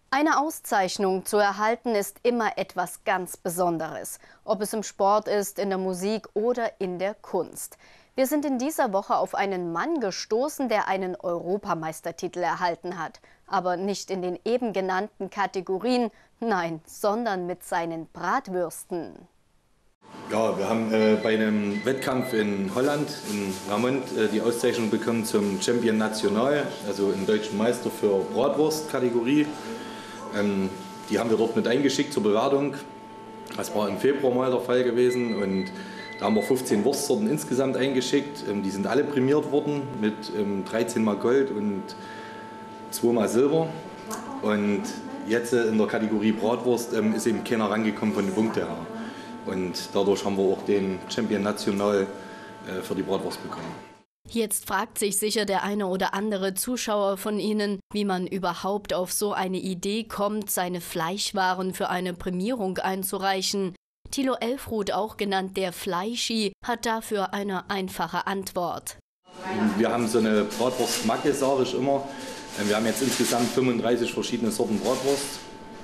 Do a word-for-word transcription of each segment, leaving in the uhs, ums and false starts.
Eine Auszeichnung zu erhalten ist immer etwas ganz Besonderes, ob es im Sport ist, in der Musik oder in der Kunst. Wir sind in dieser Woche auf einen Mann gestoßen, der einen Europameistertitel erhalten hat. Aber nicht in den eben genannten Kategorien, nein, sondern mit seinen Bratwürsten. Ja, wir haben äh, bei einem Wettkampf in Holland, in Ramont, äh, die Auszeichnung bekommen zum Champion National, also einen deutschen Meister für Bratwurst-Kategorie. Ähm, die haben wir dort mit eingeschickt zur Bewertung. Das war im Februar mal der Fall gewesen und da haben wir fünfzehn Wurstsorten insgesamt eingeschickt. Ähm, die sind alle prämiert worden mit ähm, dreizehn mal Gold und zwei mal Silber. Und jetzt äh, in der Kategorie Bratwurst ähm, ist eben keiner rangekommen von den Punkten her. Und dadurch haben wir auch den Champion National äh, für die Bratwurst bekommen. Jetzt fragt sich sicher der eine oder andere Zuschauer von Ihnen, wie man überhaupt auf so eine Idee kommt, seine Fleischwaren für eine Prämierung einzureichen. Thilo Elfrut, auch genannt der Fleischi, hat dafür eine einfache Antwort. Wir haben so eine Bratwurstmacke, sage ich immer. Wir haben jetzt insgesamt fünfunddreißig verschiedene Sorten Bratwurst.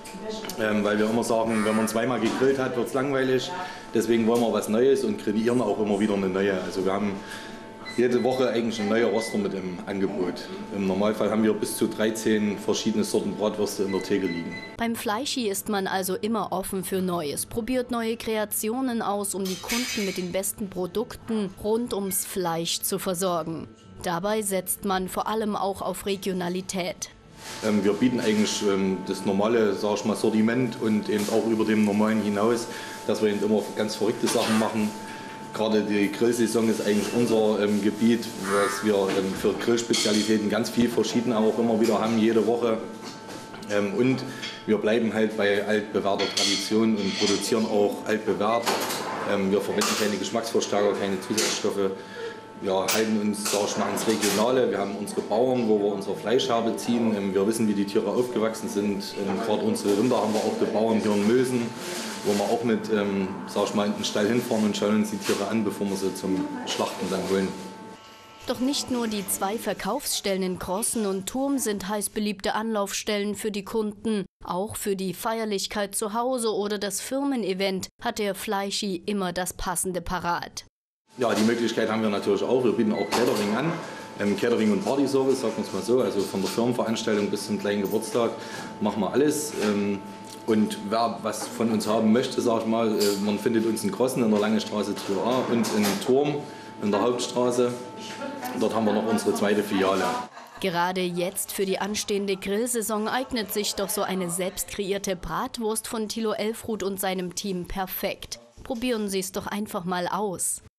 Ähm, weil wir immer sagen, wenn man zweimal gegrillt hat, wird es langweilig. Deswegen wollen wir was Neues und kreieren auch immer wieder eine neue. Also wir haben jede Woche eigentlich ein neuer Roster mit im Angebot. Im Normalfall haben wir bis zu dreizehn verschiedene Sorten Bratwürste in der Theke liegen. Beim Fleischi ist man also immer offen für Neues, probiert neue Kreationen aus, um die Kunden mit den besten Produkten rund ums Fleisch zu versorgen. Dabei setzt man vor allem auch auf Regionalität. Wir bieten eigentlich das normale, sag ich mal, Sortiment und eben auch über dem Normalen hinaus, dass wir eben immer ganz verrückte Sachen machen. Gerade die Grillsaison ist eigentlich unser ähm, Gebiet, was wir ähm, für Grillspezialitäten ganz viel verschiedene auch immer wieder haben, jede Woche. Ähm, und wir bleiben halt bei altbewährter Tradition und produzieren auch altbewährt. Ähm, wir verwenden keine Geschmacksverstärker, keine Zusatzstoffe. Wir halten uns, sag ich mal, ans Regionale. Wir haben unsere Bauern, wo wir unsere Fleischhabe beziehen. Wir wissen, wie die Tiere aufgewachsen sind. Gerade unsere Rinder haben wir auch die Bauern hier in Mösen, wo wir auch mit, ähm, sag ich mal, in den Stall hinfahren und schauen uns die Tiere an, bevor wir sie zum Schlachten dann holen. Doch nicht nur die zwei Verkaufsstellen in Crossen und Thurm sind heiß beliebte Anlaufstellen für die Kunden. Auch für die Feierlichkeit zu Hause oder das Firmenevent hat der Fleischi immer das Passende parat. Ja, die Möglichkeit haben wir natürlich auch. Wir bieten auch Catering an. Ähm, Catering und Party-Service, sagen wir es mal so. Also von der Firmenveranstaltung bis zum kleinen Geburtstag machen wir alles. Ähm, und wer was von uns haben möchte, sag ich mal, äh, man findet uns in Crossen in der Langestraße drei a und in Thurm in der Hauptstraße. Dort haben wir noch unsere zweite Filiale. Gerade jetzt für die anstehende Grillsaison eignet sich doch so eine selbst kreierte Bratwurst von Thilo Elfrut und seinem Team perfekt. Probieren Sie es doch einfach mal aus.